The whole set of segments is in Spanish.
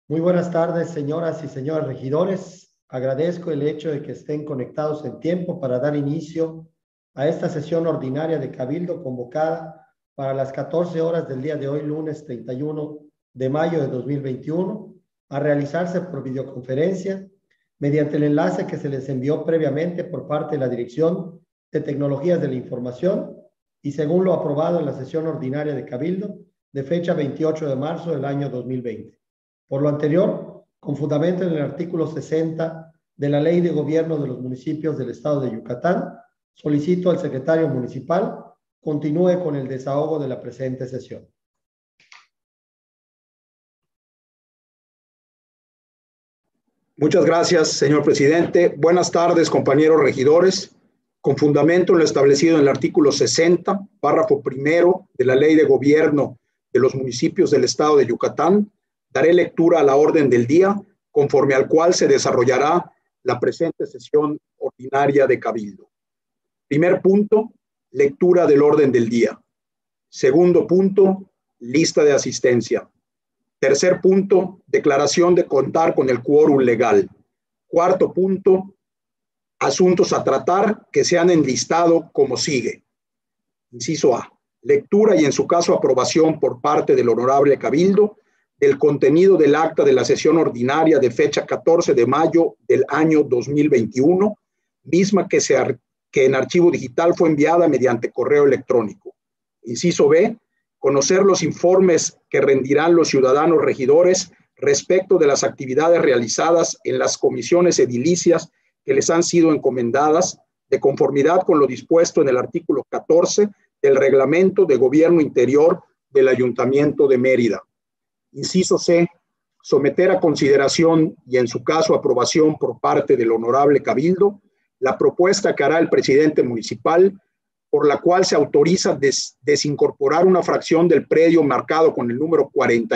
Muy buenas tardes, señoras y señores regidores. Agradezco el hecho de que estén conectados en tiempo para dar inicio a esta sesión ordinaria de Cabildo convocada para las 14 horas del día de hoy, lunes 31 de mayo de 2021, a realizarse por videoconferencia mediante el enlace que se les envió previamente por parte de la Dirección de Tecnologías de la Información y según lo aprobado en la sesión ordinaria de Cabildo de fecha 28 de marzo del año 2020. Por lo anterior, con fundamento en el artículo 60 de la Ley de Gobierno de los Municipios del Estado de Yucatán, solicito al secretario municipal continúe con el desahogo de la presente sesión. Muchas gracias, señor presidente. Buenas tardes, compañeros regidores. Con fundamento en lo establecido en el artículo 60, párrafo primero de la Ley de Gobierno de los Municipios del Estado de Yucatán, daré lectura a la orden del día, conforme al cual se desarrollará la presente sesión ordinaria de Cabildo. Primer punto, lectura del orden del día. Segundo punto, lista de asistencia. Tercer punto, declaración de contar con el quórum legal. Cuarto punto, asuntos a tratar que se han enlistado como sigue. Inciso A, lectura y en su caso aprobación por parte del Honorable Cabildo del contenido del acta de la sesión ordinaria de fecha 14 de mayo del año 2021, misma que en archivo digital fue enviada mediante correo electrónico. Inciso B, conocer los informes que rendirán los ciudadanos regidores respecto de las actividades realizadas en las comisiones edilicias que les han sido encomendadas, de conformidad con lo dispuesto en el artículo 14 del Reglamento de Gobierno Interior del Ayuntamiento de Mérida. Inciso C, someter a consideración y en su caso aprobación por parte del Honorable Cabildo la propuesta que hará el presidente municipal por la cual se autoriza desincorporar una fracción del predio marcado con el número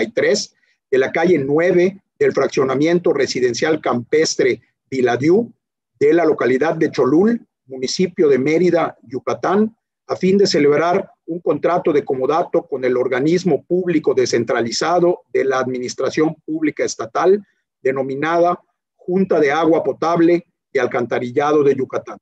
43 de la calle 9 del fraccionamiento residencial campestre Viladiú de la localidad de Cholul, municipio de Mérida, Yucatán, a fin de celebrar un contrato de comodato con el organismo público descentralizado de la Administración Pública Estatal, denominada Junta de Agua Potable y Alcantarillado de Yucatán.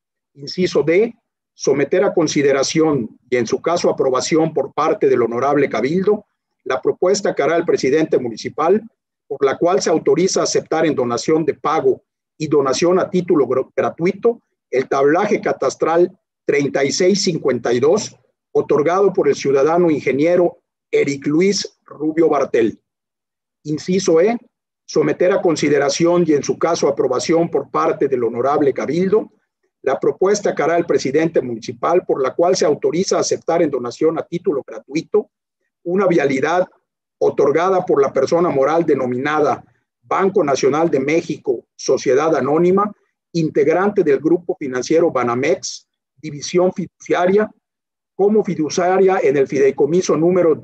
Inciso D, someter a consideración y en su caso aprobación por parte del Honorable Cabildo la propuesta que hará el presidente municipal por la cual se autoriza aceptar en donación de pago y donación a título gratuito el tablaje catastral 3652 otorgado por el ciudadano ingeniero Eric Luis Rubio Bartel. Inciso E, someter a consideración y en su caso aprobación por parte del Honorable Cabildo la propuesta que hará el presidente municipal por la cual se autoriza aceptar en donación a título gratuito una vialidad otorgada por la persona moral denominada Banco Nacional de México, Sociedad Anónima, integrante del Grupo Financiero Banamex, División Fiduciaria, como fiduciaria en el fideicomiso número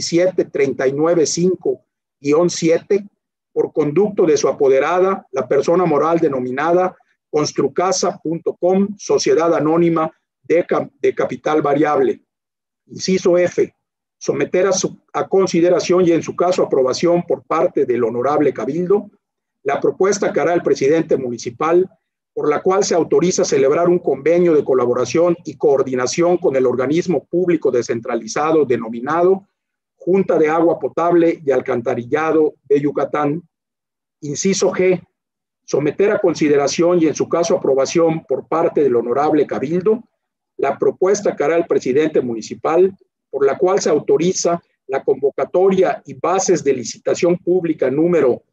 17395-7, por conducto de su apoderada, la persona moral denominada Construcasa.com, Sociedad Anónima de Capital Variable. Inciso F, someter a consideración y en su caso aprobación por parte del Honorable Cabildo la propuesta que hará el presidente municipal por la cual se autoriza celebrar un convenio de colaboración y coordinación con el organismo público descentralizado denominado Junta de Agua Potable y Alcantarillado de Yucatán. Inciso G, someter a consideración y en su caso aprobación por parte del Honorable Cabildo la propuesta que hará el presidente municipal por la cual se autoriza la convocatoria y bases de licitación pública número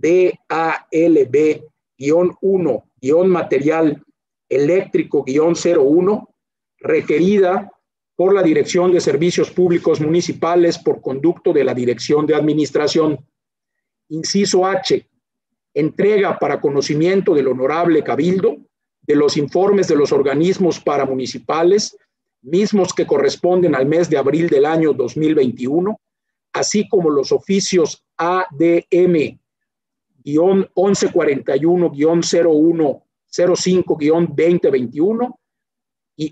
DALB-1-material eléctrico-01 requerida por la Dirección de Servicios Públicos Municipales por conducto de la Dirección de Administración. Inciso H, entrega para conocimiento del Honorable Cabildo de los informes de los organismos paramunicipales, mismos que corresponden al mes de abril del año 2021, así como los oficios ADM-1141-0105-2021 y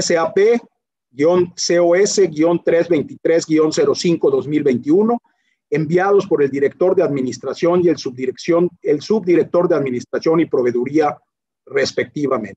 ADM-SAP-COS-323-05-2021 enviados por el director de administración y el subdirector de administración y proveeduría, respectivamente.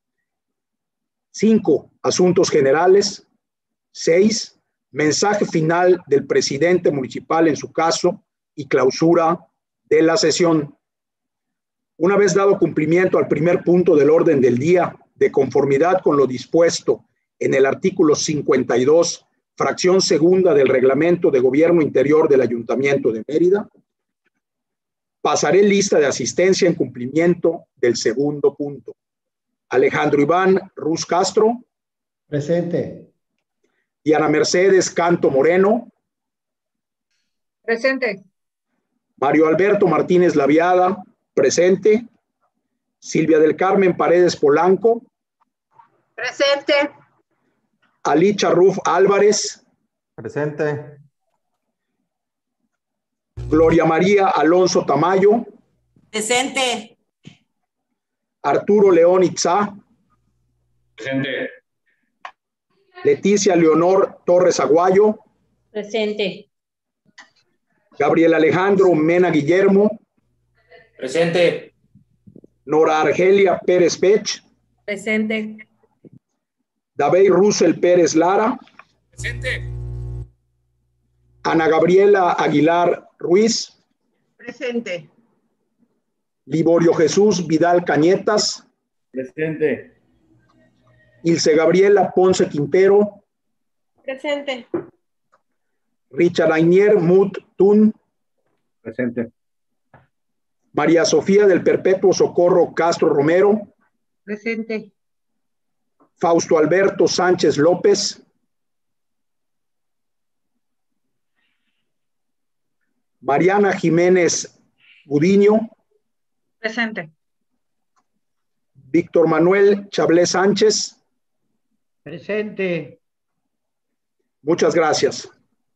5. Asuntos generales. 6. Mensaje final del presidente municipal en su caso y clausura de la sesión. Una vez dado cumplimiento al primer punto del orden del día, de conformidad con lo dispuesto en el artículo 52, fracción segunda del Reglamento de Gobierno Interior del Ayuntamiento de Mérida, pasaré lista de asistencia en cumplimiento del segundo punto. Alejandro Iván Ruz Castro. Presente. Diana Mercedes Canto Moreno. Presente. Mario Alberto Martínez Laviada. Presente. Silvia del Carmen Paredes Polanco. Presente. Ali Charruf Álvarez. Presente. Gloria María Alonso Tamayo. Presente. Arturo León Itzá. Presente. Leticia Leonor Torres Aguayo. Presente. Gabriel Alejandro Mena Guillermo. Presente. Nora Argelia Pérez Pech. Presente. David Russell Pérez Lara. Presente. Ana Gabriela Aguilar Ruiz. Presente. Liborio Jesús Vidal Cañetas. Presente. Ilse Gabriela Ponce Quintero. Presente. Richard Ainier Mut Tun. Presente. María Sofía del Perpetuo Socorro Castro Romero. Presente. Fausto Alberto Sánchez López. Mariana Jiménez Gudiño. Presente. Víctor Manuel Chablé Sánchez. Presente. Muchas gracias.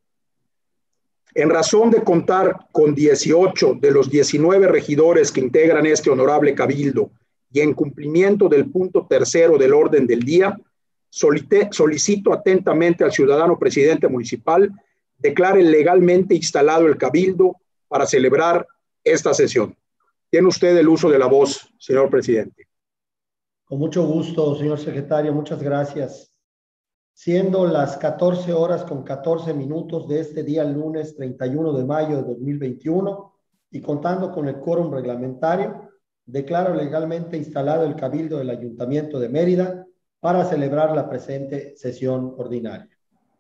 En razón de contar con 18 de los 19 regidores que integran este honorable cabildo y en cumplimiento del punto tercero del orden del día, solicito atentamente al ciudadano presidente municipal declare legalmente instalado el cabildo para celebrar esta sesión. Tiene usted el uso de la voz, señor presidente. Con mucho gusto, señor secretario, muchas gracias. Siendo las 14 horas con 14 minutos de este día lunes 31 de mayo de 2021 y contando con el quórum reglamentario, declaro legalmente instalado el Cabildo del Ayuntamiento de Mérida para celebrar la presente sesión ordinaria.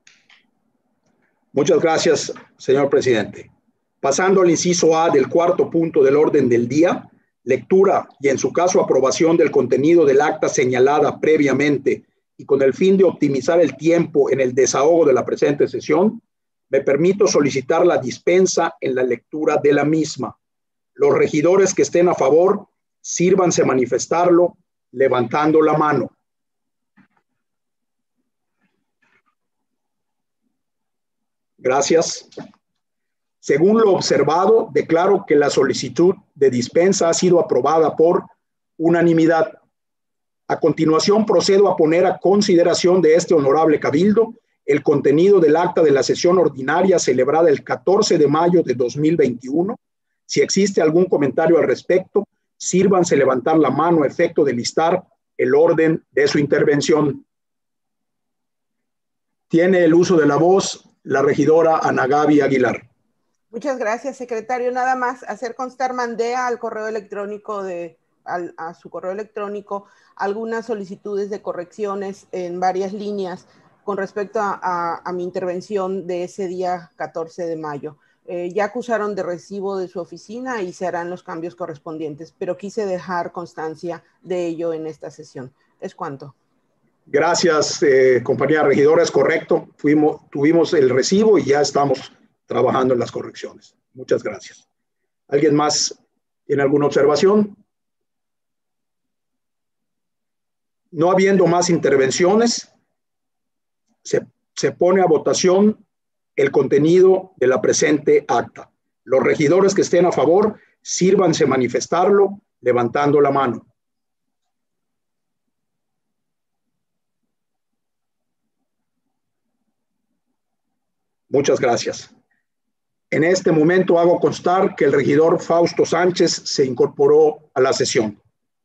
Muchas gracias, señor presidente. Pasando al inciso A del cuarto punto del orden del día, lectura y en su caso aprobación del contenido del acta señalada previamente y con el fin de optimizar el tiempo en el desahogo de la presente sesión, me permito solicitar la dispensa en la lectura de la misma. Los regidores que estén a favor, sírvanse manifestarlo levantando la mano. Gracias. Según lo observado, declaro que la solicitud de dispensa ha sido aprobada por unanimidad. A continuación, procedo a poner a consideración de este honorable cabildo el contenido del acta de la sesión ordinaria celebrada el 14 de mayo de 2021. Si existe algún comentario al respecto, sírvanse levantar la mano a efecto de listar el orden de su intervención. Tiene el uso de la voz la regidora Ana Gaby Aguilar. Muchas gracias, secretario. Nada más hacer constar, mandé al correo electrónico a su correo electrónico algunas solicitudes de correcciones en varias líneas con respecto a mi intervención de ese día 14 de mayo. Ya acusaron de recibo de su oficina y se harán los cambios correspondientes, pero quise dejar constancia de ello en esta sesión. Es cuanto. Gracias, compañera regidora, es correcto. Tuvimos el recibo y ya estamos trabajando en las correcciones. Muchas gracias. ¿Alguien más tiene alguna observación? No habiendo más intervenciones, se pone a votación el contenido de la presente acta. Los regidores que estén a favor, sírvanse manifestarlo levantando la mano. Muchas gracias. En este momento hago constar que el regidor Fausto Sánchez se incorporó a la sesión.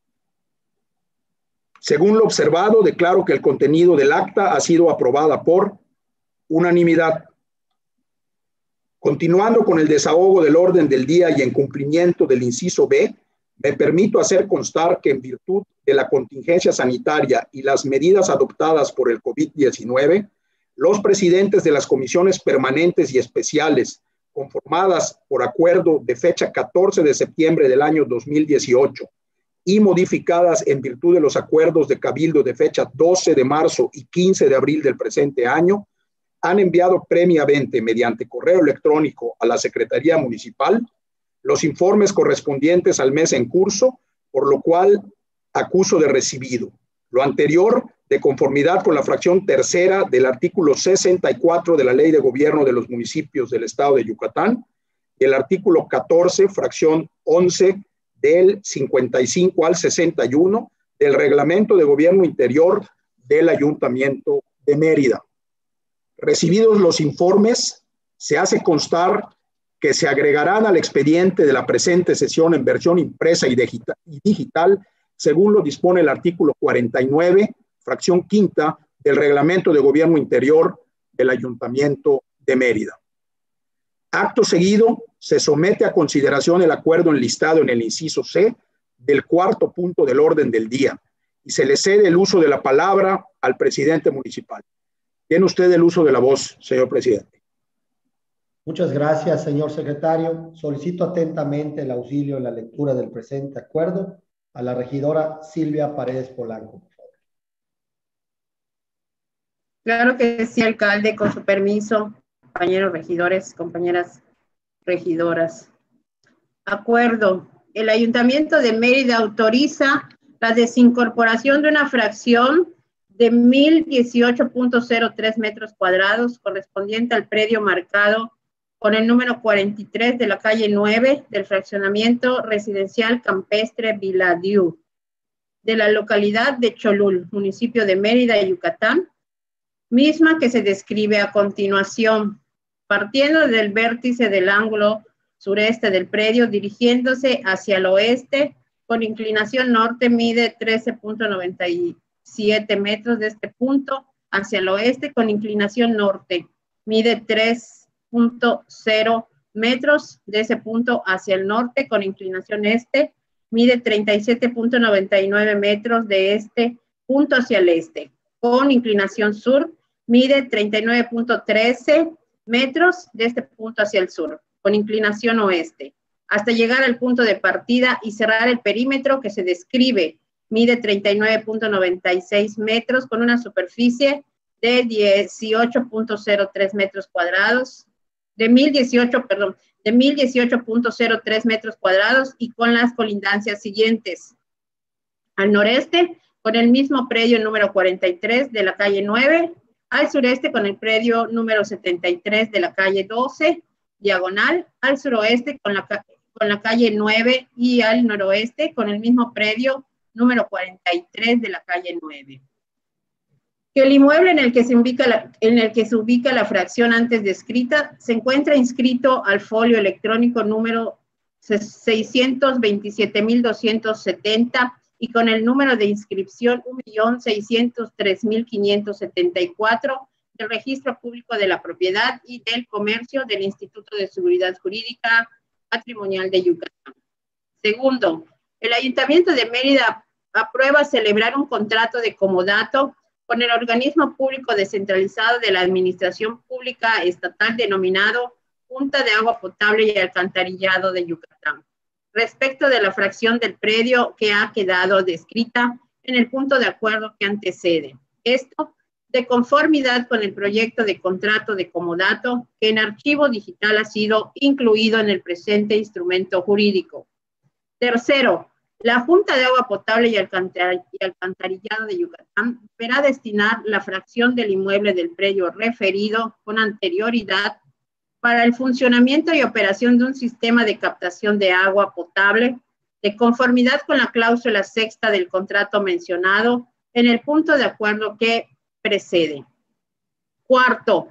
Según lo observado, declaro que el contenido del acta ha sido aprobada por unanimidad. Continuando con el desahogo del orden del día y en cumplimiento del inciso B, me permito hacer constar que en virtud de la contingencia sanitaria y las medidas adoptadas por el COVID-19, los presidentes de las comisiones permanentes y especiales conformadas por acuerdo de fecha 14 de septiembre del año 2018 y modificadas en virtud de los acuerdos de Cabildo de fecha 12 de marzo y 15 de abril del presente año, han enviado previamente mediante correo electrónico a la Secretaría Municipal los informes correspondientes al mes en curso, por lo cual acuso de recibido. Lo anterior, de conformidad con la fracción tercera del artículo 64 de la Ley de Gobierno de los Municipios del Estado de Yucatán, y el artículo 14, fracción 11 del 55 al 61 del Reglamento de Gobierno Interior del Ayuntamiento de Mérida. Recibidos los informes, se hace constar que se agregarán al expediente de la presente sesión en versión impresa y digital, según lo dispone el artículo 49, fracción quinta del Reglamento de Gobierno Interior del Ayuntamiento de Mérida. Acto seguido, se somete a consideración el acuerdo enlistado en el inciso C del cuarto punto del orden del día y se le cede el uso de la palabra al presidente municipal. Tiene usted el uso de la voz, señor presidente. Muchas gracias, señor secretario. Solicito atentamente el auxilio en la lectura del presente acuerdo a la regidora Silvia Paredes Polanco, por favor. Claro que sí, alcalde, con su permiso, compañeros regidores, compañeras regidoras. Acuerdo. El Ayuntamiento de Mérida autoriza la desincorporación de una fracción de 1018.03 metros cuadrados correspondiente al predio marcado con el número 43 de la calle 9 del fraccionamiento residencial campestre Viladiu, de la localidad de Cholul, municipio de Mérida, Yucatán, misma que se describe a continuación, partiendo del vértice del ángulo sureste del predio, dirigiéndose hacia el oeste, con inclinación norte, mide 13.97 metros de este punto hacia el oeste, con inclinación norte, mide 3.0 metros de ese punto hacia el norte, con inclinación este, mide 37.99 metros de este punto hacia el este, con inclinación sur, mide 39.13 metros de este punto hacia el sur, con inclinación oeste, hasta llegar al punto de partida y cerrar el perímetro que se describe, mide 39.96 metros con una superficie de 18.03 metros cuadrados, de 1018.03 metros cuadrados y con las colindancias siguientes. Al noreste, con el mismo predio número 43 de la calle 9, al sureste con el predio número 73 de la calle 12, diagonal, al suroeste con la calle 9 y al noroeste con el mismo predio número 43 de la calle 9. Que el inmueble en el que se ubica la fracción antes descrita se encuentra inscrito al folio electrónico número 627.270 y con el número de inscripción 1.603.574 del Registro Público de la Propiedad y del Comercio del Instituto de Seguridad Jurídica Patrimonial de Yucatán. Segundo, el Ayuntamiento de Mérida aprueba celebrar un contrato de comodato con el organismo público descentralizado de la Administración Pública Estatal denominado Junta de Agua Potable y Alcantarillado de Yucatán, respecto de la fracción del predio que ha quedado descrita en el punto de acuerdo que antecede. Esto de conformidad con el proyecto de contrato de comodato que en archivo digital ha sido incluido en el presente instrumento jurídico. Tercero, la Junta de Agua Potable y Alcantarillado de Yucatán deberá destinar la fracción del inmueble del predio referido con anterioridad para el funcionamiento y operación de un sistema de captación de agua potable de conformidad con la cláusula sexta del contrato mencionado en el punto de acuerdo que precede. Cuarto,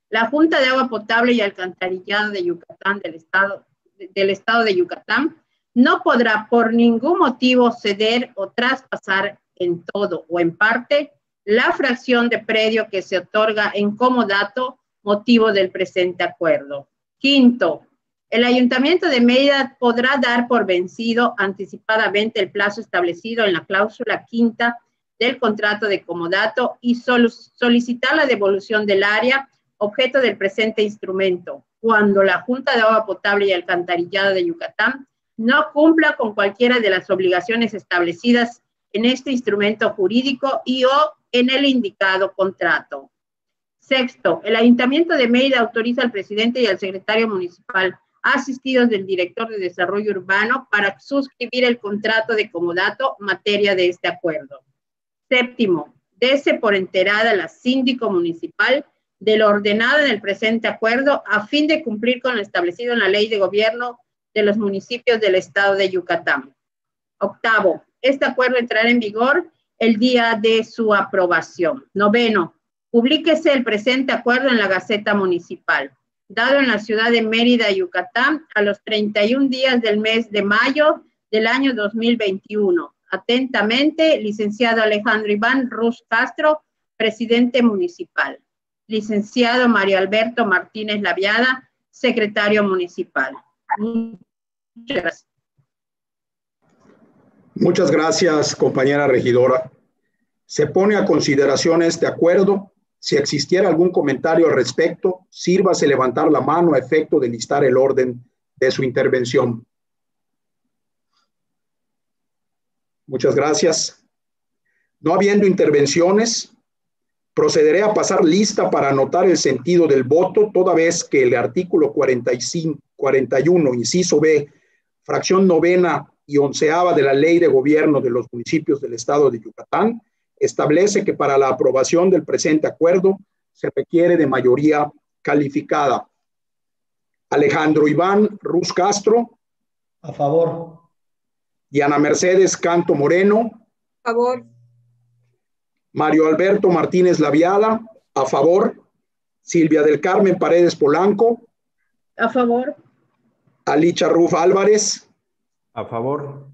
La Junta de Agua Potable y Alcantarillado de Yucatán del Estado de Yucatán no podrá por ningún motivo ceder o traspasar en todo o en parte la fracción de predio que se otorga en comodato motivo del presente acuerdo. Quinto, el Ayuntamiento de Mérida podrá dar por vencido anticipadamente el plazo establecido en la cláusula quinta del contrato de comodato y solicitar la devolución del área objeto del presente instrumento, cuando la Junta de Agua Potable y Alcantarillado de Yucatán no cumpla con cualquiera de las obligaciones establecidas en este instrumento jurídico y o en el indicado contrato. Sexto, el Ayuntamiento de Mérida autoriza al presidente y al secretario municipal, asistidos del director de Desarrollo Urbano, para suscribir el contrato de comodato materia de este acuerdo. Séptimo, dese por enterada la síndico municipal de lo ordenado en el presente acuerdo a fin de cumplir con lo establecido en la Ley de Gobierno de los Municipios del Estado de Yucatán. Octavo, este acuerdo entrará en vigor el día de su aprobación. Noveno, publíquese el presente acuerdo en la Gaceta Municipal, dado en la ciudad de Mérida, Yucatán, a los 31 días del mes de mayo del año 2021. Atentamente, licenciado Alejandro Iván Ruz Castro, presidente municipal. Licenciado Mario Alberto Martínez Laviada, secretario municipal. Muchas gracias. Muchas gracias, compañera regidora. Se pone a consideración este acuerdo. Si existiera algún comentario al respecto, sírvase levantar la mano a efecto de listar el orden de su intervención. Muchas gracias. No habiendo intervenciones, procederé a pasar lista para anotar el sentido del voto, toda vez que el artículo 41, inciso B, fracción novena y onceava de la Ley de Gobierno de los Municipios del Estado de Yucatán establece que para la aprobación del presente acuerdo se requiere de mayoría calificada. Alejandro Iván Ruz Castro. A favor. Diana Mercedes Canto Moreno. A favor. Mario Alberto Martínez Laviada. A favor. Silvia del Carmen Paredes Polanco. A favor. Alicia Ruf Álvarez. A favor.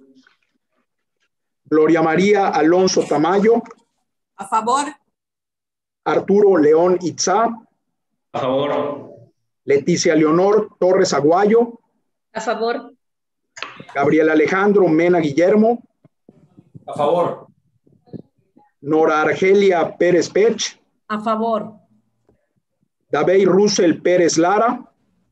Gloria María Alonso Tamayo. A favor. Arturo León Itzá. A favor. Leticia Leonor Torres Aguayo. A favor. Gabriel Alejandro Mena Guillermo. A favor. Nora Argelia Pérez Pech. A favor. David Russell Pérez Lara.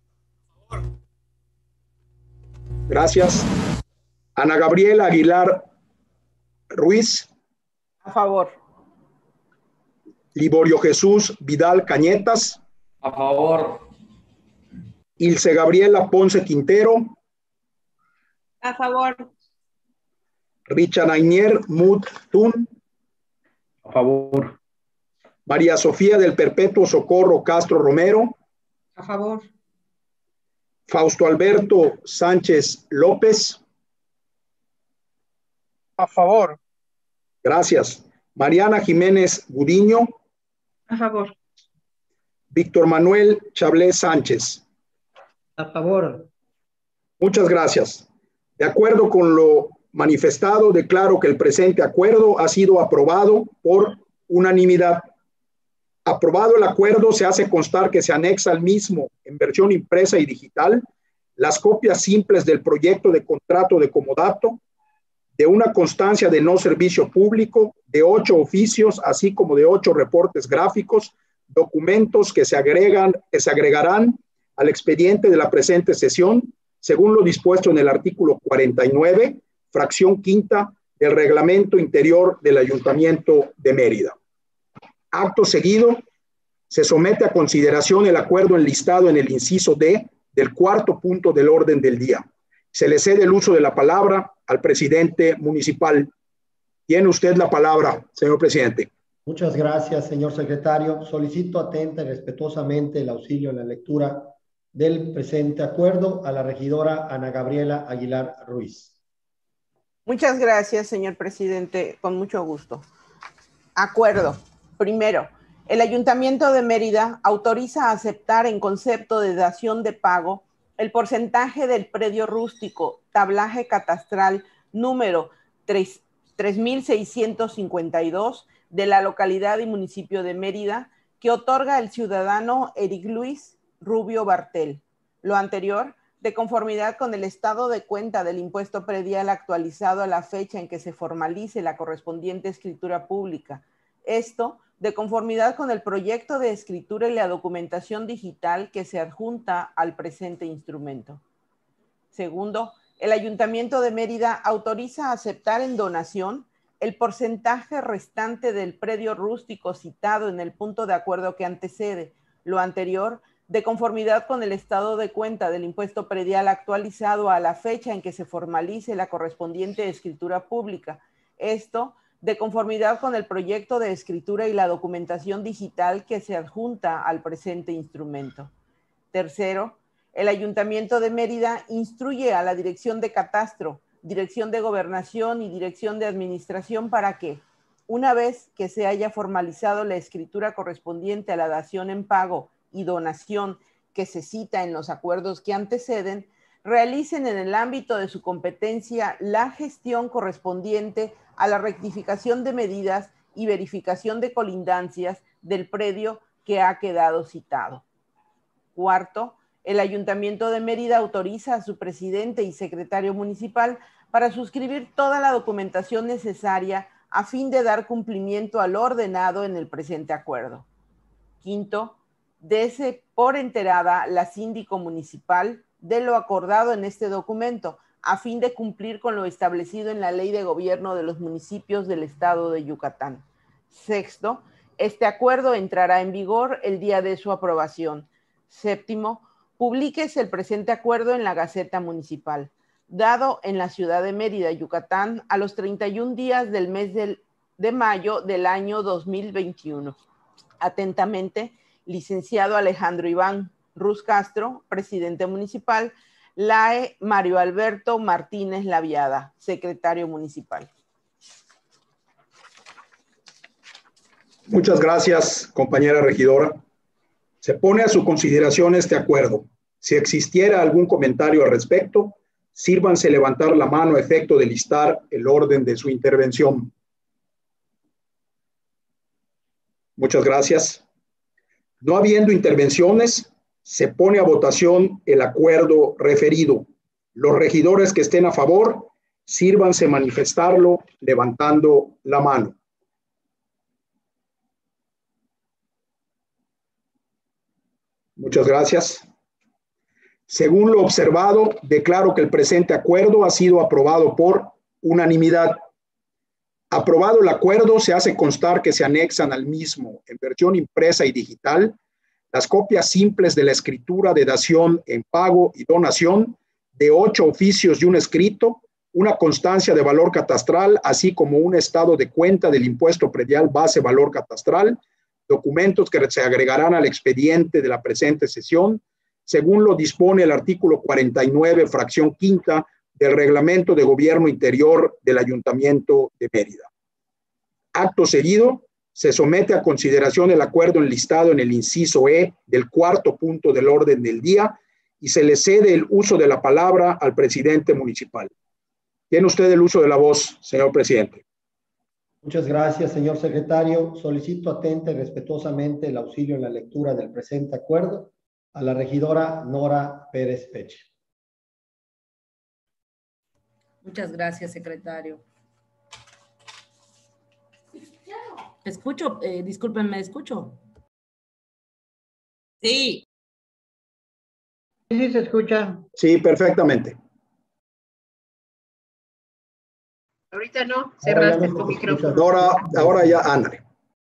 Gracias. Ana Gabriela Aguilar Ruiz. A favor. Liborio Jesús Vidal Cañetas. A favor. Ilse Gabriela Ponce Quintero. A favor. Richard Ainier Mut Tun. A favor. María Sofía del Perpetuo Socorro Castro Romero. A favor. Fausto Alberto Sánchez López. A favor. Gracias. Mariana Jiménez Gudiño. A favor. Víctor Manuel Chablé Sánchez. A favor. Muchas gracias. De acuerdo con lo manifestado, declaro que el presente acuerdo ha sido aprobado por unanimidad. Aprobado el acuerdo, se hace constar que se anexa al mismo, en versión impresa y digital, las copias simples del proyecto de contrato de comodato, de una constancia de no servicio público, de 8 oficios, así como de 8 reportes gráficos, documentos que se agregarán al expediente de la presente sesión, según lo dispuesto en el artículo 49, fracción quinta del Reglamento Interior del Ayuntamiento de Mérida. Acto seguido, se somete a consideración el acuerdo enlistado en el inciso D del cuarto punto del orden del día. Se le cede el uso de la palabra al presidente municipal. Tiene usted la palabra, señor presidente. Muchas gracias, señor secretario. Solicito atenta y respetuosamente el auxilio en la lectura del presente acuerdo a la regidora Ana Gabriela Aguilar Ruiz. Muchas gracias, señor presidente. Con mucho gusto. Acuerdo. Primero, El Ayuntamiento de Mérida autoriza aceptar en concepto de dación de pago el porcentaje del predio rústico, tablaje catastral número 3652 de la localidad y municipio de Mérida, que otorga el ciudadano Eric Luis Rubio Bartel. Lo anterior, de conformidad con el estado de cuenta del impuesto predial actualizado a la fecha en que se formalice la correspondiente escritura pública. Esto, de conformidad con el proyecto de escritura y la documentación digital que se adjunta al presente instrumento. Segundo, el Ayuntamiento de Mérida autoriza aceptar en donación el porcentaje restante del predio rústico citado en el punto de acuerdo que antecede. Lo anterior, de conformidad con el estado de cuenta del impuesto predial actualizado a la fecha en que se formalice la correspondiente escritura pública. Esto, de conformidad con el proyecto de escritura y la documentación digital que se adjunta al presente instrumento. Tercero, el Ayuntamiento de Mérida instruye a la Dirección de Catastro, Dirección de Gobernación y Dirección de Administración para que, una vez que se haya formalizado la escritura correspondiente a la dación en pago y donación que se cita en los acuerdos que anteceden, realicen en el ámbito de su competencia la gestión correspondiente a la rectificación de medidas y verificación de colindancias del predio que ha quedado citado. Cuarto, el Ayuntamiento de Mérida autoriza a su presidente y secretario municipal para suscribir toda la documentación necesaria a fin de dar cumplimiento a lo ordenado en el presente acuerdo. Quinto, dese por enterada la síndico municipal de lo acordado en este documento, a fin de cumplir con lo establecido en la Ley de Gobierno de los Municipios del Estado de Yucatán. Sexto, este acuerdo entrará en vigor el día de su aprobación. Séptimo, publíquese el presente acuerdo en la Gaceta Municipal, dado en la ciudad de Mérida, Yucatán, a los 31 días del mes de mayo del año 2021. Atentamente, licenciado Alejandro Iván Ruz Castro, presidente municipal, LAE Mario Alberto Martínez Laviada, secretario municipal. Muchas gracias, compañera regidora. Se pone a su consideración este acuerdo. Si existiera algún comentario al respecto, sírvanse levantar la mano a efecto de listar el orden de su intervención. Muchas gracias. No habiendo intervenciones, se pone a votación el acuerdo referido. Los regidores que estén a favor, sírvanse manifestarlo levantando la mano. Muchas gracias. Según lo observado, declaro que el presente acuerdo ha sido aprobado por unanimidad. Aprobado el acuerdo, se hace constar que se anexan al mismo, en versión impresa y digital, las copias simples de la escritura de dación en pago y donación de 8 oficios y un escrito, una constancia de valor catastral, así como un estado de cuenta del impuesto predial base valor catastral, documentos que se agregarán al expediente de la presente sesión, según lo dispone el artículo 49, fracción quinta del Reglamento de Gobierno Interior del Ayuntamiento de Mérida. Acto seguido, se somete a consideración el acuerdo enlistado en el inciso E del cuarto punto del orden del día y se le cede el uso de la palabra al presidente municipal. Tiene usted el uso de la voz, señor presidente. Muchas gracias, señor secretario. Solicito atenta y respetuosamente el auxilio en la lectura del presente acuerdo a la regidora Nora Pérez Peche. Muchas gracias, secretario. Escucho, discúlpenme, ¿escucho? Sí. Sí, se escucha. Sí, perfectamente. Ahorita no, cerraste tu micrófono. Ahora ya, ándale.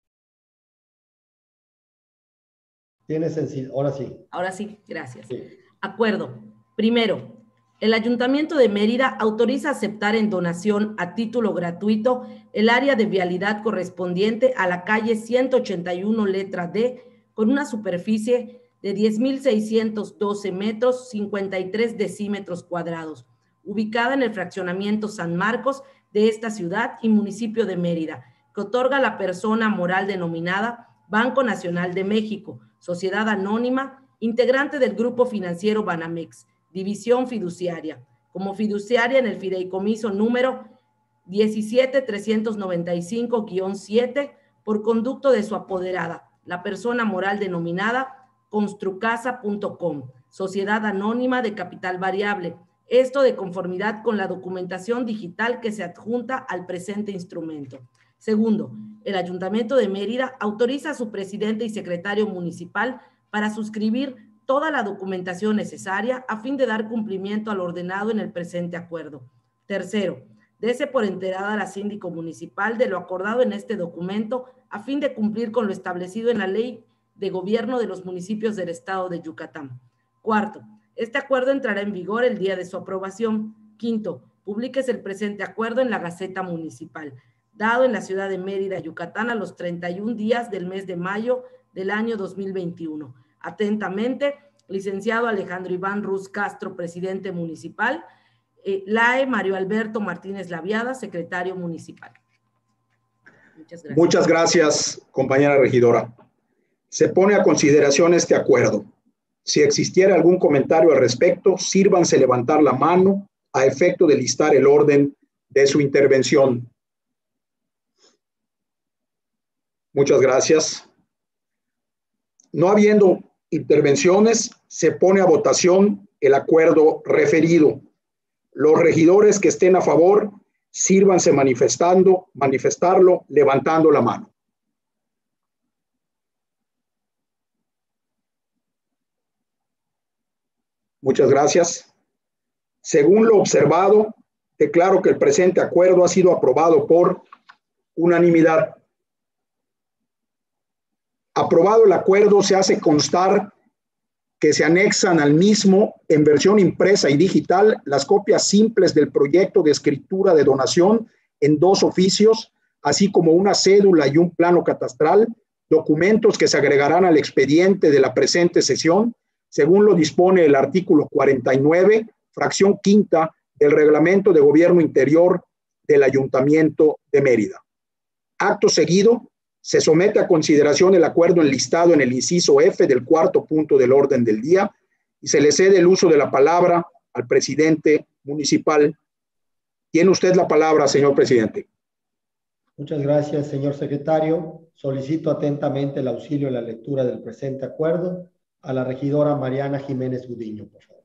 Ahora sí. Ahora sí, gracias. Sí. Acuerdo. Primero, el Ayuntamiento de Mérida autoriza aceptar en donación a título gratuito el área de vialidad correspondiente a la calle 181 letra D con una superficie de 10.612 metros 53 decímetros cuadrados, ubicada en el fraccionamiento San Marcos de esta ciudad y municipio de Mérida, que otorga a la persona moral denominada Banco Nacional de México, Sociedad Anónima, integrante del Grupo Financiero Banamex, División Fiduciaria, como fiduciaria en el fideicomiso número 17395-7 por conducto de su apoderada, la persona moral denominada Construcasa.com, Sociedad Anónima de Capital Variable, esto de conformidad con la documentación digital que se adjunta al presente instrumento. Segundo, el Ayuntamiento de Mérida autoriza a su presidente y secretario municipal para suscribir toda la documentación necesaria a fin de dar cumplimiento al ordenado en el presente acuerdo. Tercero, dese por enterada a la síndico municipal de lo acordado en este documento a fin de cumplir con lo establecido en la Ley de Gobierno de los Municipios del Estado de Yucatán. Cuarto, este acuerdo entrará en vigor el día de su aprobación. Quinto, publíquese el presente acuerdo en la Gaceta Municipal, dado en la ciudad de Mérida, Yucatán, a los 31 días del mes de mayo del año 2021. Atentamente, licenciado Alejandro Iván Ruz Castro, presidente municipal. LAE Mario Alberto Martínez Laviada, secretario municipal. Muchas gracias. Muchas gracias, compañera regidora. Se pone a consideración este acuerdo. Si existiera algún comentario al respecto, sírvanse levantar la mano a efecto de listar el orden de su intervención. Muchas gracias. No habiendo intervenciones, se pone a votación el acuerdo referido. Los regidores que estén a favor, sírvanse manifestarlo levantando la mano. Muchas gracias. Según lo observado, declaro que el presente acuerdo ha sido aprobado por unanimidad. Aprobado el acuerdo, se hace constar que se anexan al mismo, en versión impresa y digital, las copias simples del proyecto de escritura de donación en 2 oficios, así como una cédula y un plano catastral, documentos que se agregarán al expediente de la presente sesión, según lo dispone el artículo 49, fracción quinta del Reglamento de Gobierno Interior del Ayuntamiento de Mérida. Acto seguido, se somete a consideración el acuerdo enlistado en el inciso F del 4º punto del orden del día y se le cede el uso de la palabra al presidente municipal. Tiene usted la palabra, señor presidente. Muchas gracias, señor secretario. Solicito atentamente el auxilio en la lectura del presente acuerdo a la regidora Mariana Jiménez Gudiño, por favor.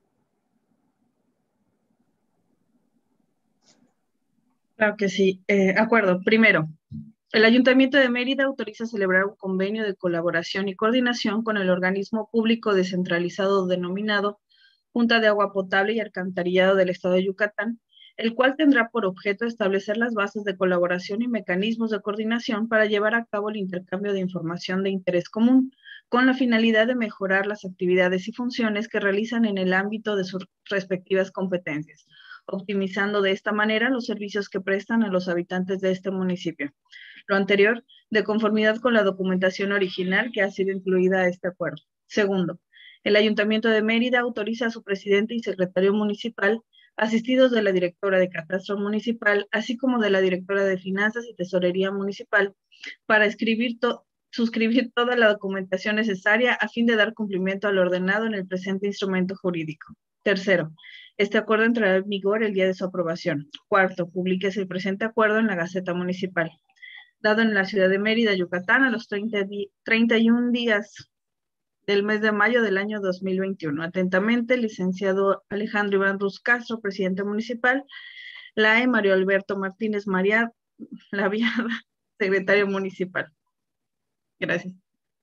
Claro que sí. Acuerdo. Primero, el Ayuntamiento de Mérida autoriza celebrar un convenio de colaboración y coordinación con el organismo público descentralizado denominado Junta de Agua Potable y Alcantarillado del Estado de Yucatán, el cual tendrá por objeto establecer las bases de colaboración y mecanismos de coordinación para llevar a cabo el intercambio de información de interés común, con la finalidad de mejorar las actividades y funciones que realizan en el ámbito de sus respectivas competencias, optimizando de esta manera los servicios que prestan a los habitantes de este municipio. Lo anterior, de conformidad con la documentación original que ha sido incluida a este acuerdo. Segundo, el Ayuntamiento de Mérida autoriza a su presidente y secretario municipal, asistidos de la directora de Catastro Municipal, así como de la directora de Finanzas y Tesorería Municipal, para suscribir toda la documentación necesaria a fin de dar cumplimiento al ordenado en el presente instrumento jurídico. Tercero, este acuerdo entrará en vigor el día de su aprobación. Cuarto, publíquese el presente acuerdo en la Gaceta Municipal, dado en la ciudad de Mérida, Yucatán, a los 31 días del mes de mayo del año 2021. Atentamente, licenciado Alejandro Iván Ruz Castro, presidente municipal. LAE Mario Alberto Martínez Laviada, secretario municipal. Gracias.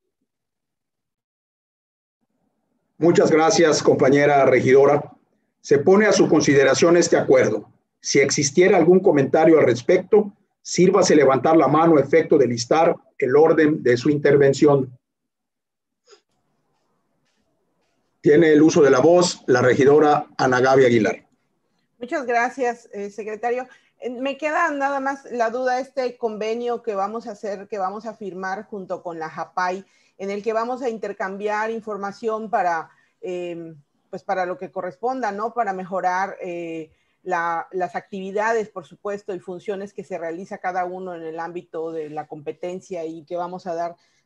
Muchas gracias, compañera regidora. Se pone a su consideración este acuerdo. Si existiera algún comentario al respecto, sírvase levantar la mano a efecto de listar el orden de su intervención. Tiene el uso de la voz la regidora Ana Gaby Aguilar. Muchas gracias, secretario. Me queda nada más la duda, este convenio que vamos a hacer, que vamos a firmar junto con la JAPAI, en el que vamos a intercambiar información para, pues para lo que corresponda, ¿no? Para mejorar las actividades, por supuesto, y funciones que se realiza cada uno en el ámbito de la competencia y que vamos a dar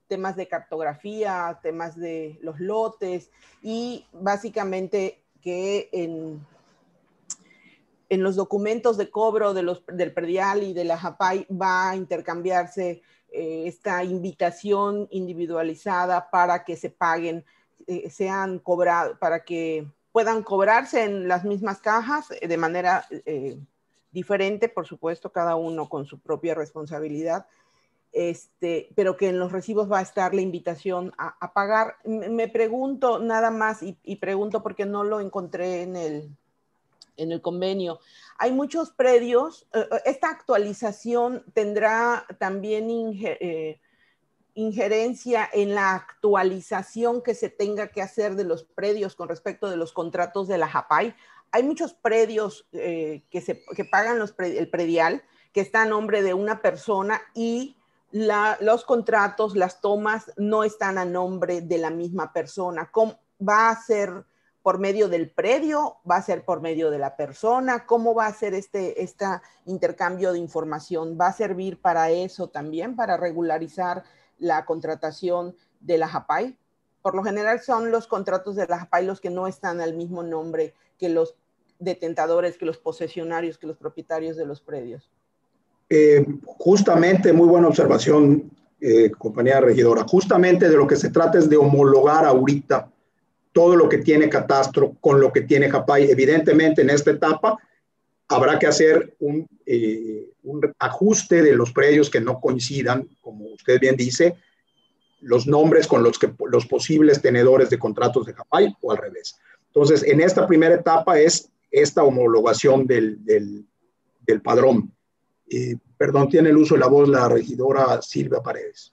temas de cartografía, temas de los lotes y básicamente que en los documentos de cobro del predial y de la JAPAI va a intercambiarse esta invitación individualizada para que se paguen, sean cobrados, para que puedan cobrarse en las mismas cajas de manera diferente, por supuesto, cada uno con su propia responsabilidad, pero que en los recibos va a estar la invitación a pagar. Me pregunto nada más, y pregunto porque no lo encontré en el convenio. Hay muchos predios, esta actualización tendrá también injerencia en la actualización que se tenga que hacer de los predios con respecto de los contratos de la JAPAI. Hay muchos predios que pagan el predial, que está a nombre de una persona y los contratos, las tomas no están a nombre de la misma persona. ¿Cómo va a ser por medio del predio? ¿Va a ser por medio de la persona? ¿Cómo va a ser este intercambio de información? ¿Va a servir para eso también, para regularizar la contratación de la JAPAI? Por lo general son los contratos de la JAPAI los que no están al mismo nombre que los detentadores, que los posesionarios, que los propietarios de los predios. Justamente, muy buena observación, compañera regidora. Justamente de lo que se trata es de homologar ahorita todo lo que tiene catastro con lo que tiene JAPAI. Evidentemente, en esta etapa habrá que hacer un ajuste de los predios que no coincidan, como usted bien dice, los nombres con los posibles tenedores de contratos de JAPAI o al revés. Entonces, en esta primera etapa es esta homologación del padrón. Perdón, tiene el uso de la voz la regidora Silvia Paredes.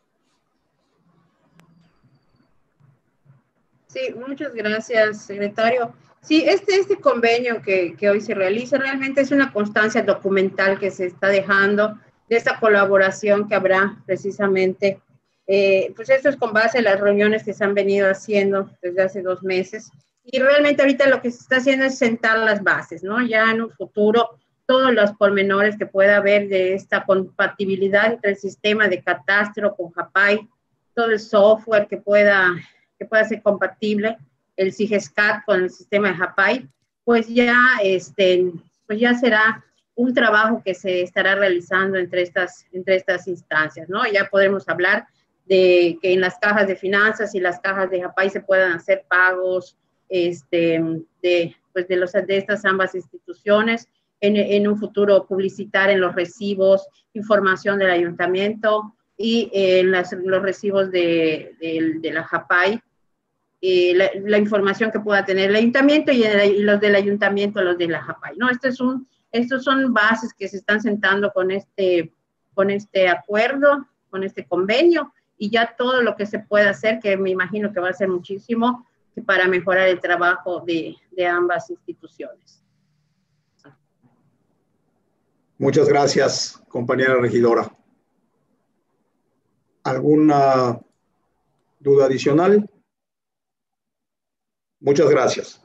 Sí, muchas gracias, secretario. Sí, este convenio que hoy se realiza realmente es una constancia documental que se está dejando de esta colaboración que habrá precisamente. Pues esto es con base en las reuniones que se han venido haciendo desde hace 2 meses. Y realmente ahorita lo que se está haciendo es sentar las bases, ¿no? Ya en un futuro, todos los pormenores que pueda haber de esta compatibilidad entre el sistema de catastro con JAPAI, todo el software que pueda ser compatible, el SIGESCAT con el sistema de JAPAI, pues ya será un trabajo que se estará realizando entre estas instancias, ¿no? Ya podremos hablar de que en las cajas de finanzas y las cajas de JAPAI se puedan hacer pagos de estas ambas instituciones, en un futuro publicitar en los recibos información del ayuntamiento y en los recibos de la JAPAI, la información que pueda tener el ayuntamiento y los del ayuntamiento, los de la JAPAI, ¿no? Estos son bases que se están sentando con este acuerdo, con este convenio, y ya todo lo que se pueda hacer, que me imagino que va a ser muchísimo, para mejorar el trabajo de ambas instituciones. Muchas gracias, compañera regidora. ¿Alguna duda adicional? Muchas gracias.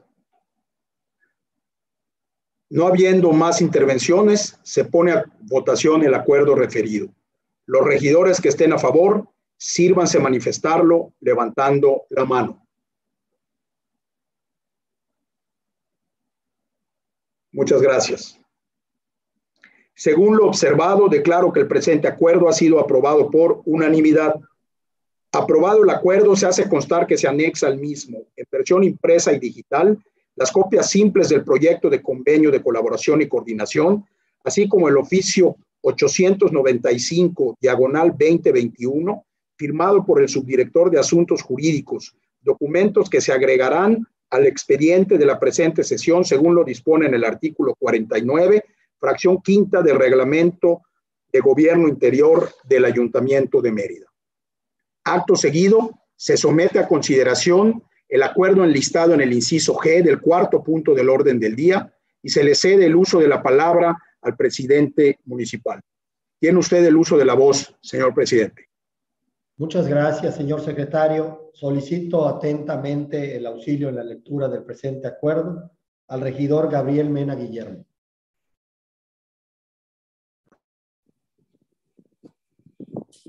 No habiendo más intervenciones, se pone a votación el acuerdo referido. Los regidores que estén a favor, sírvanse a manifestarlo levantando la mano. Muchas gracias. Según lo observado, declaro que el presente acuerdo ha sido aprobado por unanimidad. Aprobado el acuerdo, se hace constar que se anexa al mismo, en versión impresa y digital, las copias simples del proyecto de convenio de colaboración y coordinación, así como el oficio 895/2021, firmado por el subdirector de Asuntos Jurídicos, documentos que se agregarán al expediente de la presente sesión según lo dispone en el artículo 49, fracción quinta del Reglamento de Gobierno Interior del Ayuntamiento de Mérida. Acto seguido, se somete a consideración el acuerdo enlistado en el inciso G del 4º punto del orden del día y se le cede el uso de la palabra al presidente municipal. Tiene usted el uso de la voz, señor presidente. Muchas gracias, señor secretario. Solicito atentamente el auxilio en la lectura del presente acuerdo al regidor Gabriel Mena Guillermo.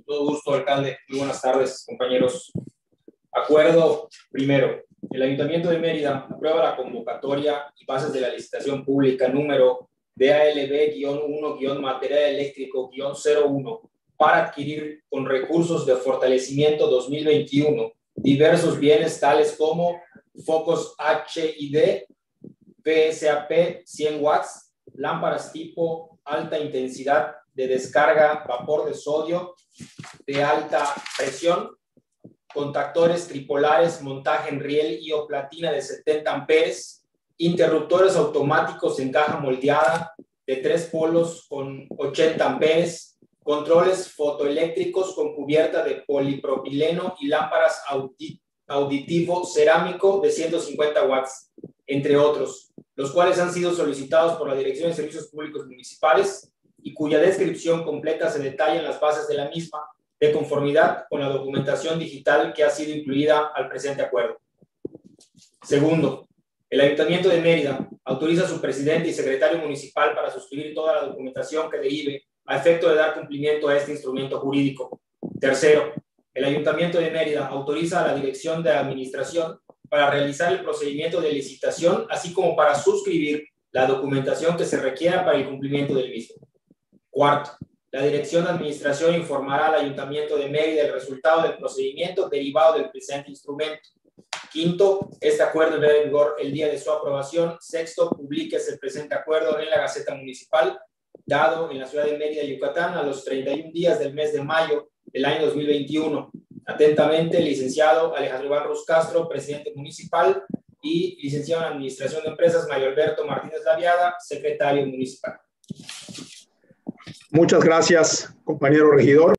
todo gusto, alcalde. Muy buenas tardes, compañeros. Acuerdo primero. El Ayuntamiento de Mérida aprueba la convocatoria y bases de la licitación pública número DALB-1-material eléctrico-01 para adquirir con recursos de fortalecimiento 2021 diversos bienes tales como focos HID, PSAP 100 watts, lámparas tipo alta intensidad de descarga, vapor de sodio de alta presión, contactores tripolares, montaje en riel y o platina de 70 amperes, interruptores automáticos en caja moldeada de 3 polos con 80 amperes, controles fotoeléctricos con cubierta de polipropileno y lámparas auditivo cerámico de 150 watts, entre otros, los cuales han sido solicitados por la Dirección de Servicios Públicos Municipales y cuya descripción completa se detalla en las bases de la misma, de conformidad con la documentación digital que ha sido incluida al presente acuerdo. Segundo, el Ayuntamiento de Mérida autoriza a su presidente y secretario municipal para suscribir toda la documentación que derive a efecto de dar cumplimiento a este instrumento jurídico. Tercero, el Ayuntamiento de Mérida autoriza a la Dirección de Administración para realizar el procedimiento de licitación, así como para suscribir la documentación que se requiera para el cumplimiento del mismo. Cuarto, la Dirección de Administración informará al Ayuntamiento de Mérida el resultado del procedimiento derivado del presente instrumento. Quinto, este acuerdo entrará en vigor el día de su aprobación. Sexto, publíquese el presente acuerdo en la Gaceta Municipal, dado en la ciudad de Mérida, Yucatán, a los 31 días del mes de mayo del año 2021. Atentamente, el licenciado Alejandro Iván Ruz Castro, presidente municipal, y licenciado en Administración de Empresas, Mario Alberto Martínez Laviada, secretario municipal. Muchas gracias, compañero regidor.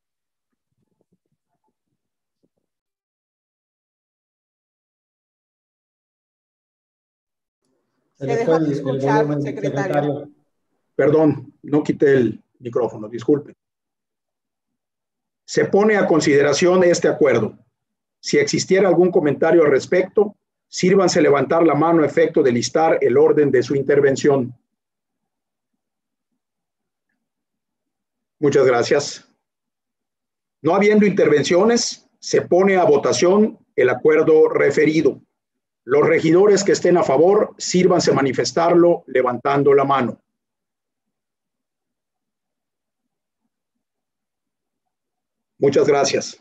Se dejó de escuchar, secretario. Perdón, no quité el micrófono, disculpe. Se pone a consideración este acuerdo. Si existiera algún comentario al respecto, sírvanse levantar la mano a efecto de listar el orden de su intervención. Muchas gracias. No habiendo intervenciones, se pone a votación el acuerdo referido. Los regidores que estén a favor, sírvanse manifestarlo levantando la mano. Muchas gracias.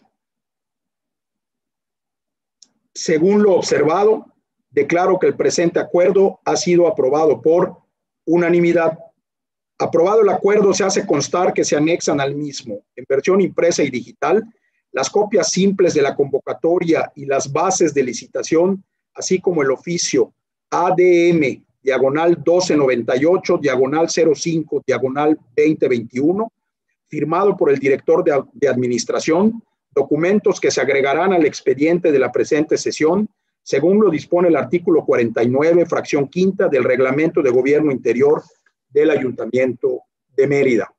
Según lo observado, declaro que el presente acuerdo ha sido aprobado por unanimidad. Aprobado el acuerdo, se hace constar que se anexan al mismo, en versión impresa y digital, las copias simples de la convocatoria y las bases de licitación, así como el oficio ADM, diagonal 1298, diagonal 05, diagonal 2021, firmado por el director de administración, documentos que se agregarán al expediente de la presente sesión, según lo dispone el artículo 49, fracción quinta del Reglamento de Gobierno Interior del Ayuntamiento de Mérida.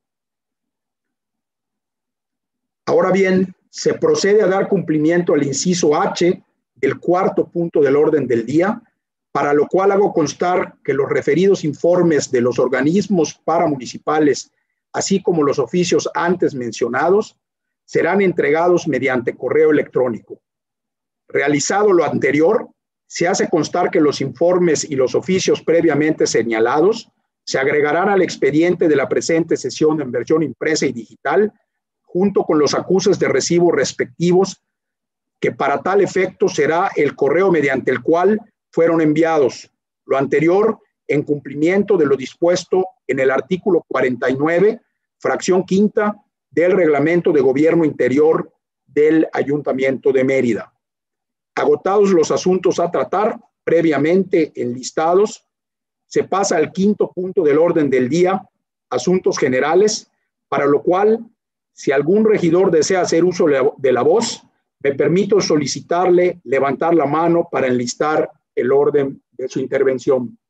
Ahora bien, se procede a dar cumplimiento al inciso H del cuarto punto del orden del día, para lo cual hago constar que los referidos informes de los organismos paramunicipales, así como los oficios antes mencionados, serán entregados mediante correo electrónico. Realizado lo anterior, se hace constar que los informes y los oficios previamente señalados se agregarán al expediente de la presente sesión en versión impresa y digital, junto con los acuses de recibo respectivos, que para tal efecto será el correo mediante el cual fueron enviados. Lo anterior en cumplimiento de lo dispuesto en el artículo 49, fracción quinta del Reglamento de Gobierno Interior del Ayuntamiento de Mérida. Agotados los asuntos a tratar previamente enlistados, se pasa al quinto punto del orden del día, asuntos generales, para lo cual, si algún regidor desea hacer uso de la voz, me permito solicitarle levantar la mano para enlistar el orden de su intervención.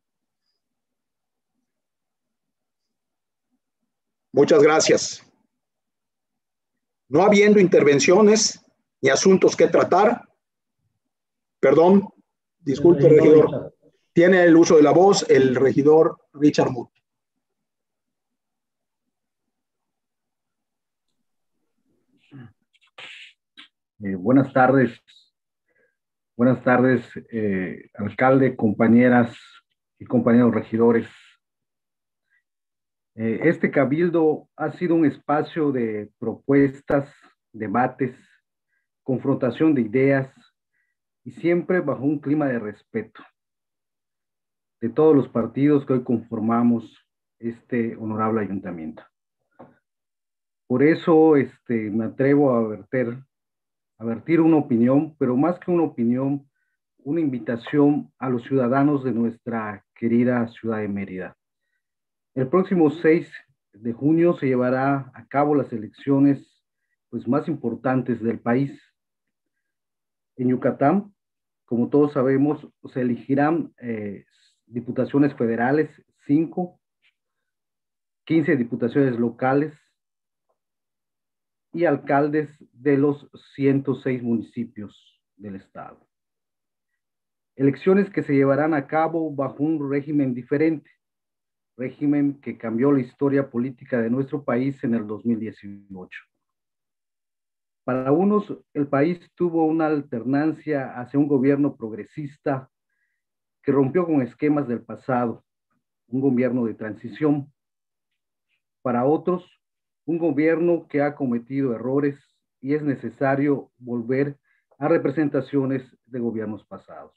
Muchas gracias. No habiendo intervenciones ni asuntos que tratar, perdón, disculpe, regidor. Tiene el uso de la voz el regidor Richard Muth. Buenas tardes. Buenas tardes, alcalde, compañeras y compañeros regidores. Este cabildo ha sido un espacio de propuestas, debates, confrontación de ideas y siempre bajo un clima de respeto de todos los partidos que hoy conformamos este honorable ayuntamiento. Por eso me atrevo a vertir una opinión, pero más que una opinión, una invitación a los ciudadanos de nuestra querida ciudad de Mérida. El próximo 6 de junio se llevará a cabo las elecciones más importantes del país. En Yucatán, como todos sabemos, se elegirán diputaciones federales, 5, 15 diputaciones locales y alcaldes de los 106 municipios del estado. Elecciones que se llevarán a cabo bajo un régimen diferente, régimen que cambió la historia política de nuestro país en el 2018. Para unos, el país tuvo una alternancia hacia un gobierno progresista que rompió con esquemas del pasado, un gobierno de transición. Para otros, un gobierno que ha cometido errores y es necesario volver a representaciones de gobiernos pasados.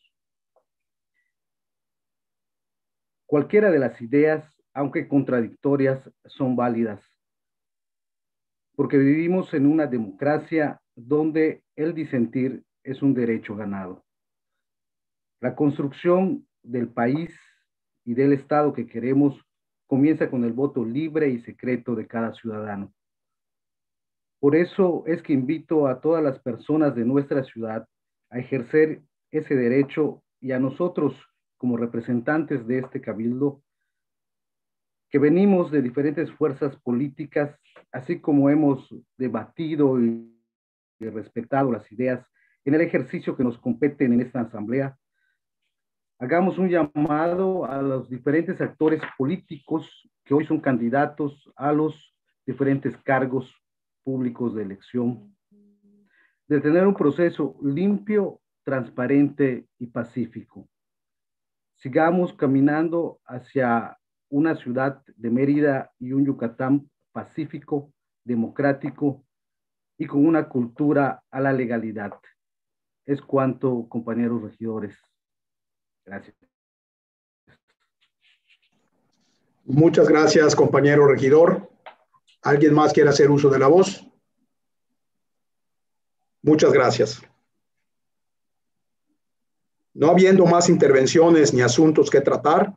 Cualquiera de las ideas, aunque contradictorias, son válidas, porque vivimos en una democracia donde el disentir es un derecho ganado. La construcción del país y del Estado que queremos comienza con el voto libre y secreto de cada ciudadano. Por eso es que invito a todas las personas de nuestra ciudad a ejercer ese derecho y a nosotros, como representantes de este cabildo, que venimos de diferentes fuerzas políticas, así como hemos debatido y respetado las ideas en el ejercicio que nos competen en esta asamblea, hagamos un llamado a los diferentes actores políticos que hoy son candidatos a los diferentes cargos públicos de elección, de tener un proceso limpio, transparente y pacífico. Sigamos caminando hacia una ciudad de Mérida y un Yucatán pacífico, democrático y con una cultura a la legalidad. Es cuanto, compañeros regidores. Gracias. Muchas gracias, compañero regidor. ¿Alguien más quiere hacer uso de la voz? Muchas gracias. No habiendo más intervenciones ni asuntos que tratar,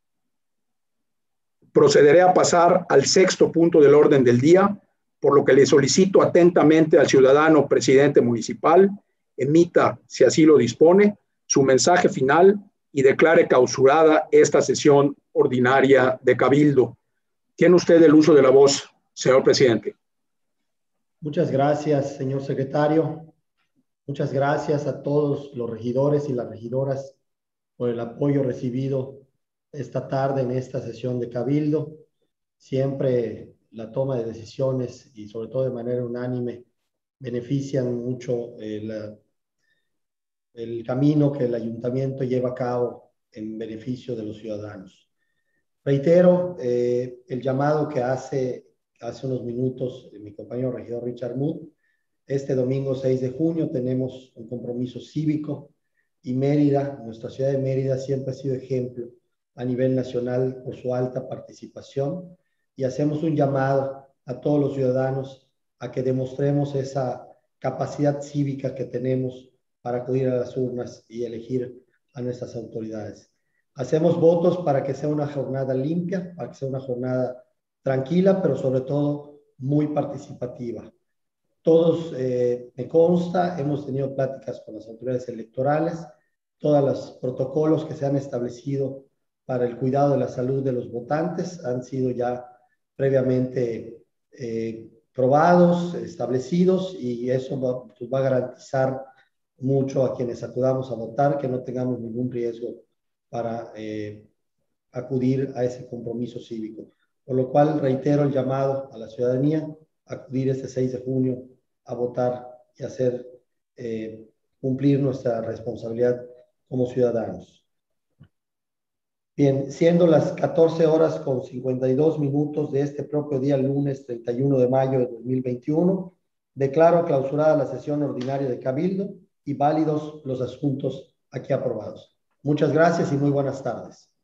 procederé a pasar al 6º punto del orden del día, por lo que le solicito atentamente al ciudadano presidente municipal, emita, si así lo dispone, su mensaje final y declare clausurada esta sesión ordinaria de Cabildo. Tiene usted el uso de la voz, señor presidente. Muchas gracias, señor secretario. Muchas gracias a todos los regidores y las regidoras por el apoyo recibido esta tarde en esta sesión de Cabildo. Siempre la toma de decisiones y sobre todo de manera unánime benefician mucho el camino que el ayuntamiento lleva a cabo en beneficio de los ciudadanos. Reitero el llamado que hace unos minutos mi compañero regidor Richard Muth. Este domingo 6 de junio tenemos un compromiso cívico y Mérida, nuestra ciudad de Mérida, siempre ha sido ejemplo a nivel nacional por su alta participación y hacemos un llamado a todos los ciudadanos a que demostremos esa capacidad cívica que tenemos para acudir a las urnas y elegir a nuestras autoridades. Hacemos votos para que sea una jornada limpia, para que sea una jornada tranquila, pero sobre todo muy participativa. Todos, me consta, hemos tenido pláticas con las autoridades electorales, todos los protocolos que se han establecido para el cuidado de la salud de los votantes han sido ya previamente probados, establecidos, y eso va a garantizar mucho a quienes acudamos a votar, que no tengamos ningún riesgo para acudir a ese compromiso cívico. Por lo cual reitero el llamado a la ciudadanía a acudir este 6 de junio a votar y hacer cumplir nuestra responsabilidad como ciudadanos. Bien, siendo las 14:52 de este propio día, lunes 31 de mayo de 2021, declaro clausurada la sesión ordinaria de Cabildo y válidos los asuntos aquí aprobados. Muchas gracias y muy buenas tardes.